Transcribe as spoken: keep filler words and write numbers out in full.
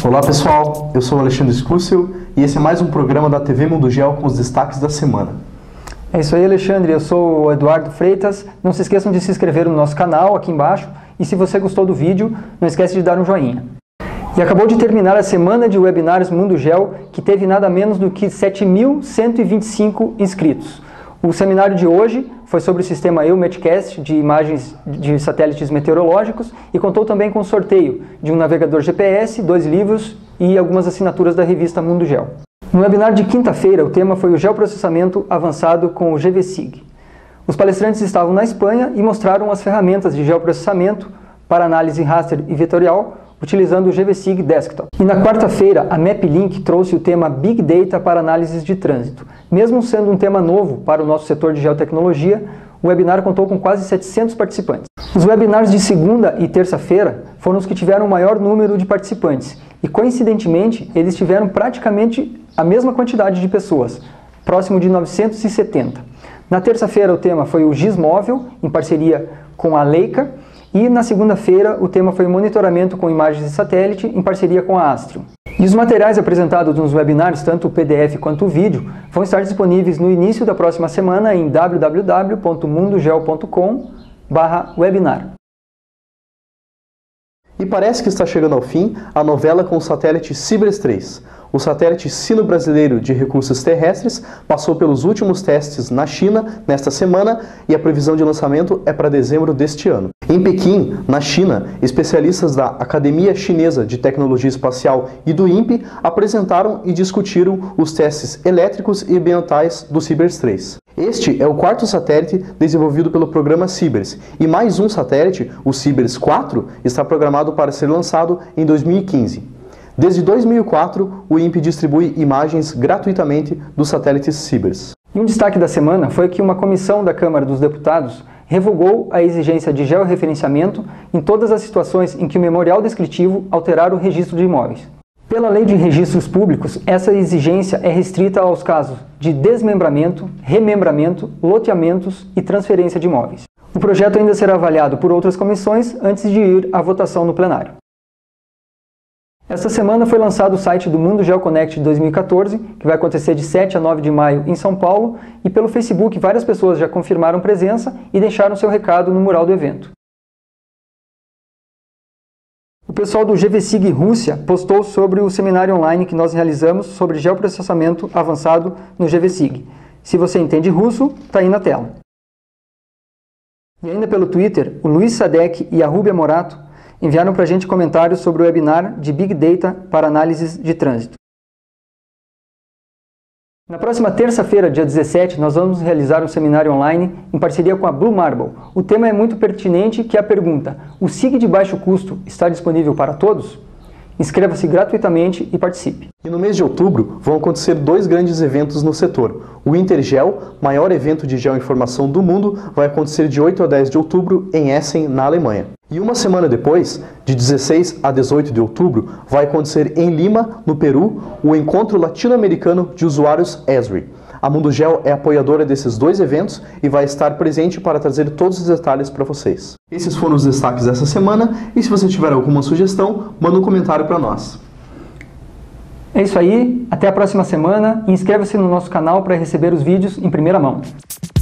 Olá pessoal, eu sou o Alexandre Scursel e esse é mais um programa da T V Mundo Geo com os destaques da semana. É isso aí, Alexandre, eu sou o Eduardo Freitas. Não se esqueçam de se inscrever no nosso canal aqui embaixo e se você gostou do vídeo, não esquece de dar um joinha. E acabou de terminar a semana de webinários Mundo Geo, que teve nada menos do que sete mil cento e vinte e cinco inscritos. O seminário de hoje foi sobre o sistema EUMETCAST de imagens de satélites meteorológicos e contou também com o sorteio de um navegador G P S, dois livros e algumas assinaturas da revista Mundo Geo. No webinar de quinta-feira, o tema foi o geoprocessamento avançado com o G V SIG. Os palestrantes estavam na Espanha e mostraram as ferramentas de geoprocessamento para análise raster e vetorial utilizando o G V SIG Desktop. E na quarta-feira, a MapLink trouxe o tema Big Data para análises de trânsito. Mesmo sendo um tema novo para o nosso setor de geotecnologia, o webinar contou com quase setecentos participantes. Os webinars de segunda e terça-feira foram os que tiveram o maior número de participantes e, coincidentemente, eles tiveram praticamente a mesma quantidade de pessoas, próximo de novecentos e setenta. Na terça-feira, o tema foi o Gizmóvel, em parceria com a Leica, e na segunda-feira o tema foi monitoramento com imagens de satélite em parceria com a Astrio. E os materiais apresentados nos webinars, tanto o P D F quanto o vídeo, vão estar disponíveis no início da próxima semana em w w w ponto mundogeo ponto com barra webinar. E parece que está chegando ao fim a novela com o satélite Sibers três. O satélite sino-brasileiro de recursos terrestres passou pelos últimos testes na China nesta semana e a previsão de lançamento é para dezembro deste ano. Em Pequim, na China, especialistas da Academia Chinesa de Tecnologia Espacial e do INPE apresentaram e discutiram os testes elétricos e ambientais do Sibers três. Este é o quarto satélite desenvolvido pelo programa Sibers e mais um satélite, o Sibers quatro, está programado para ser lançado em dois mil e quinze. Desde dois mil e quatro, o INPE distribui imagens gratuitamente dos satélites Sibers. E um destaque da semana foi que uma comissão da Câmara dos Deputados revogou a exigência de georreferenciamento em todas as situações em que o memorial descritivo alterar o registro de imóveis. Pela Lei de Registros Públicos, essa exigência é restrita aos casos de desmembramento, remembramento, loteamentos e transferência de imóveis. O projeto ainda será avaliado por outras comissões antes de ir à votação no plenário. Esta semana foi lançado o site do Mundo Geo Connect dois mil e quatorze, que vai acontecer de sete a nove de maio em São Paulo, e pelo Facebook várias pessoas já confirmaram presença e deixaram seu recado no mural do evento. O pessoal do G V SIG Rússia postou sobre o seminário online que nós realizamos sobre geoprocessamento avançado no G V SIG. Se você entende russo, está aí na tela. E ainda pelo Twitter, o Luiz Sadek e a Rúbia Morato enviaram para a gente comentários sobre o webinar de Big Data para análises de trânsito. Na próxima terça-feira, dia dezessete, nós vamos realizar um seminário online em parceria com a Blue Marble. O tema é muito pertinente, que é a pergunta: o SIG de baixo custo está disponível para todos? Inscreva-se gratuitamente e participe. E no mês de outubro vão acontecer dois grandes eventos no setor. O Intergeo, maior evento de geoinformação do mundo, vai acontecer de oito a dez de outubro em Essen, na Alemanha. E uma semana depois, de dezesseis a dezoito de outubro, vai acontecer em Lima, no Peru, o Encontro Latino-Americano de Usuários Esri. A Mundo Geo é apoiadora desses dois eventos e vai estar presente para trazer todos os detalhes para vocês. Esses foram os destaques dessa semana e se você tiver alguma sugestão, manda um comentário para nós. É isso aí, até a próxima semana e inscreva-se no nosso canal para receber os vídeos em primeira mão.